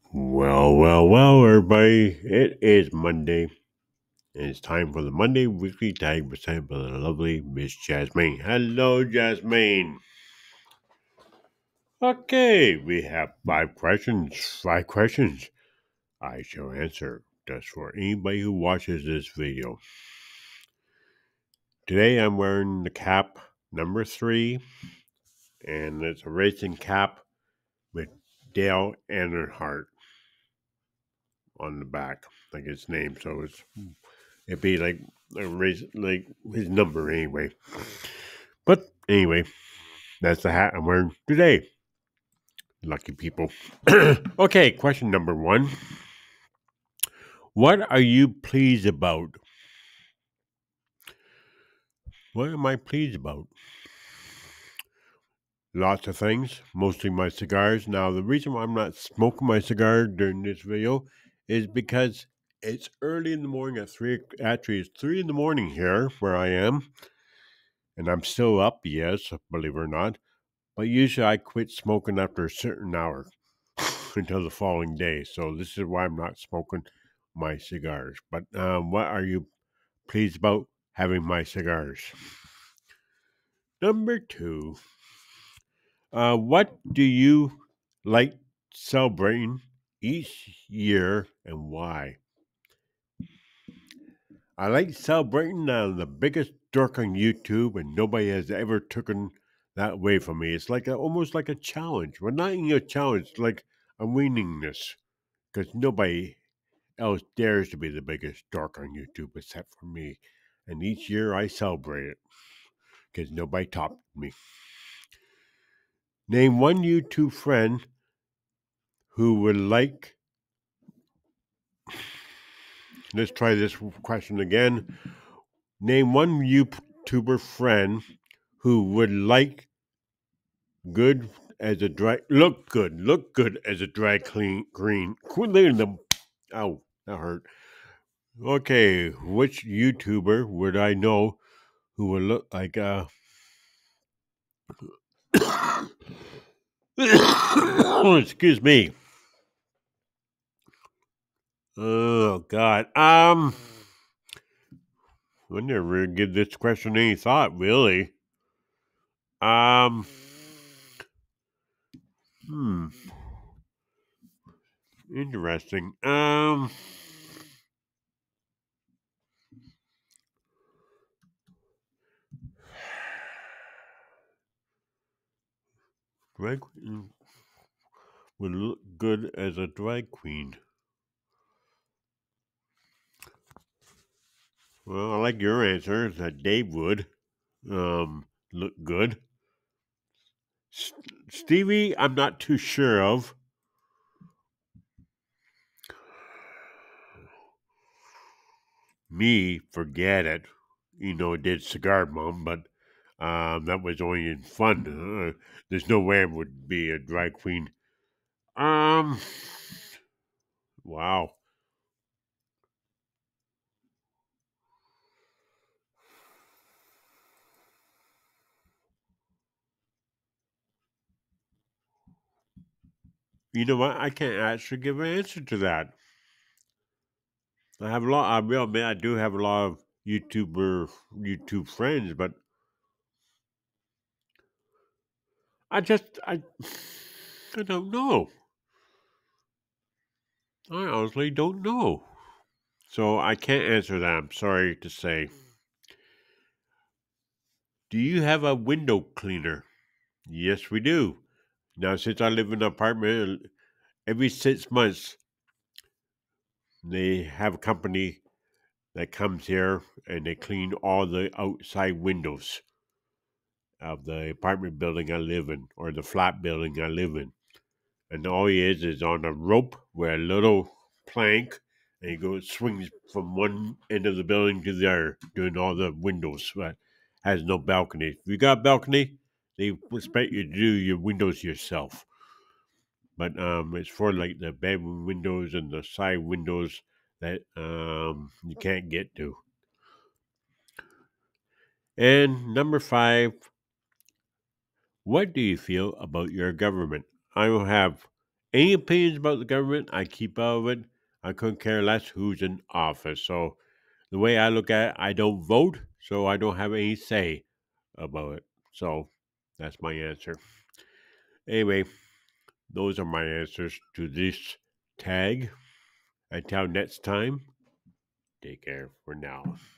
Well, everybody. It is Monday, and it's time for the Monday Weekly Tag presented by the lovely Miss Jasmine. Hello, Jasmine. Okay, we have five questions. Five questions I shall answer just for anybody who watches this video. Today I'm wearing the cap number 3, and it's a racing cap with Dale Earnhardt on the back, like his name. So it'd be like a race, like his number anyway. But anyway, that's the hat I'm wearing today. Lucky people. Okay, question number 1. What are you pleased about? What am I pleased about? Lots of things, mostly my cigars. Now, the reason why I'm not smoking my cigar during this video is because it's early in the morning at 3. Actually, it's 3 in the morning here where I am. And I'm still up, yes, believe it or not. But usually I quit smoking after a certain hour until the following day. So this is why I'm not smoking my cigars. But what are you pleased about having my cigars? Number 2, what do you like celebrating each year and why? I like celebrating the biggest dork on YouTube, and nobody has ever taken that away from me. It's like almost like a challenge. Well, not even a challenge, like a winningness, because nobody else dares to be the biggest dork on YouTube except for me. And each year I celebrate it because nobody topped me. Name one YouTube friend who would like. Let's try this question again. Name one YouTuber friend who would like good as a dry look good as a dry clean green. Quit letting them. Ow, that hurt. Okay, which YouTuber would I know who would look like excuse me. Oh God. I never give this question any thought, really. Um. Hmm. Interesting. Drag queen would look good as a drag queen. Well, I like your answer that Dave would look good. Stevie, I'm not too sure of. Me, forget it. It did Cigar Mom, but that was only in fun. There's no way it would be a drag queen. Um, wow. You know what? I can't actually give an answer to that. I have a lot. I will admit I do have a lot of YouTube friends, but I just I don't know. I honestly don't know. So I can't answer that. I'm sorry to say. Do you have a window cleaner? Yes, we do. Now, since I live in an apartment, every 6 months they have a company that comes here and they clean all the outside windows of the apartment building I live in or the flat building I live in. And all he is on a rope with a little plank, and he goes swings from one end of the building to the other, doing all the windows. But has no balcony. If you got a balcony, they expect you to do your windows yourself. But it's for like the bedroom windows and the side windows that you can't get to. And number 5, what do you feel about your government? I don't have Any opinions about the government, I keep out of it. I couldn't care less who's in office. So the way I look at it, I don't vote, so I don't have any say about it. So that's my answer. Anyway, those are my answers to this tag. Until next time, take care for now.